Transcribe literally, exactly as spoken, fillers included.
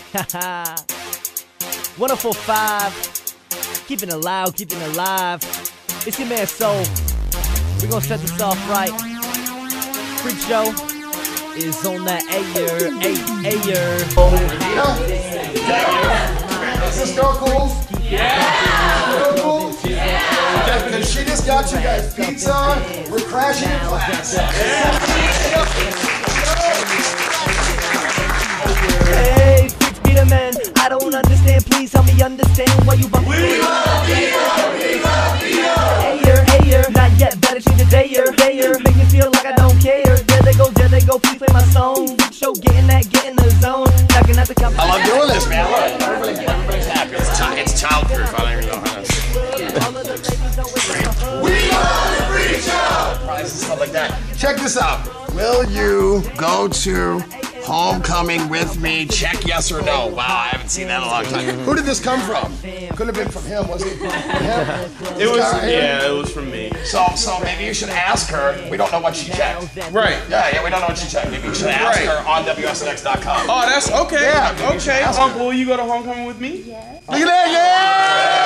one oh four point five, keeping it loud, keeping it live. It's your man Soul. We're gonna set this off right. Freak Show is on that ayer, ayer. Is this girl cool? Yeah! Girl cool? Yeah! And she just got you guys pizza. We're crashing in class. Hey, Freaks be the man. I don't understand. Please help me understand why you bump. We love Vito! We love Vito! Ayer, ayer. Not yet. Better change the dayer, dayer. Make me feel like I don't care. There they go, there they go. Please play my song. Freak Show, getting that, get in the zone. Knocking out the cup. I love doing this, man. Look, everybody, everybody's happy. It's, it's childproof. I don't even know how to. We love the Freak Show! Prizes and stuff like that. Check this out. Will you go to homecoming with me? Check yes or no. Wow, I haven't seen that in a long time. Who did this come from? Couldn't have been from him, was it? From him? It was, yeah, it was from me. So, so maybe you should ask her. We don't know what she checked. Right. Yeah, yeah, we don't know what she checked. Maybe you should ask Right. her on W S N X dot com. Oh, that's okay. Yeah, maybe you should okay. ask her. Uncle, will you go to homecoming with me? Look at that, yeah!